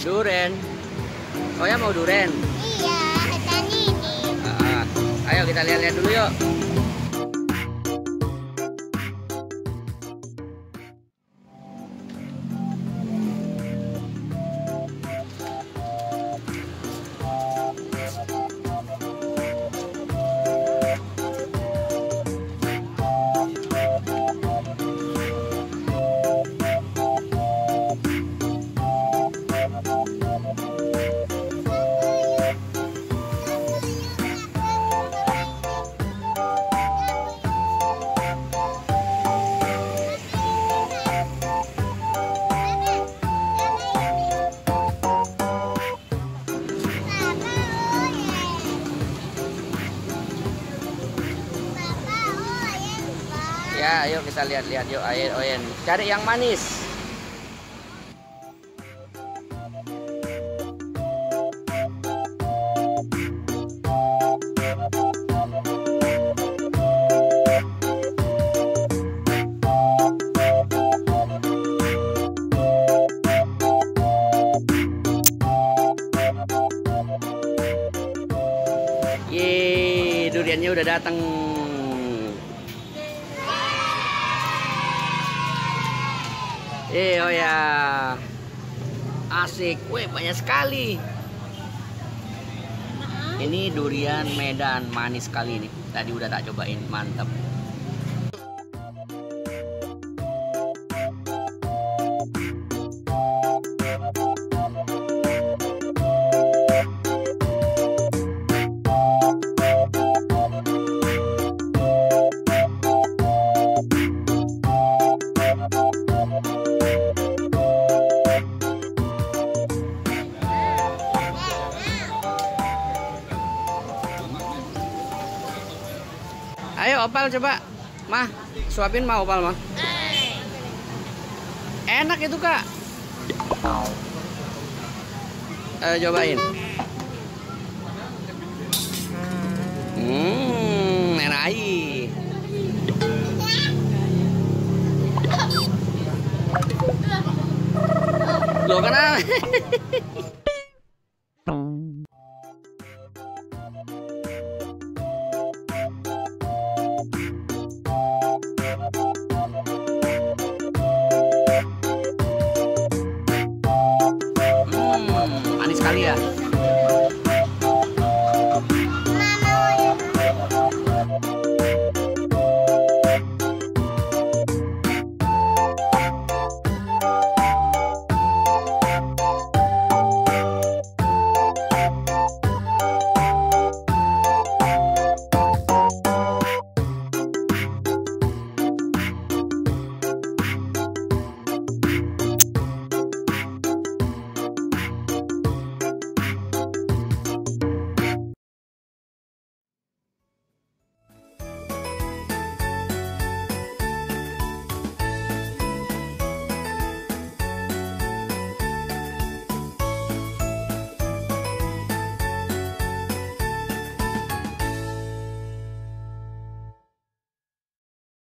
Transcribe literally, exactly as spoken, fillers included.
Durian. Oh ya, mau durian? Iya, dan ini. Ah, ayo kita lihat-lihat dulu yuk. Ya, ayo kita lihat-lihat yuk, air oyen. Cari yang manis. Yeay, duriannya udah datang. Eh, oh ya, asik, weh banyak sekali. Ini durian Medan, manis sekali nih. Tadi udah tak cobain, mantap. Ayo opal coba, mah suapin mah opal mah. Enak itu kak. Ayo cobain. Hmm, enak aja. Lo kenapa? Manis sekali ya.